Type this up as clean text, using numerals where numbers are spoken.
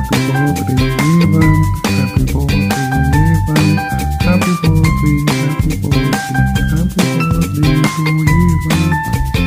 birthday, YEWANTH. Happy birthday, YEWANTH. Happy birthday, happy birthday, happy birthday to YEWANTH.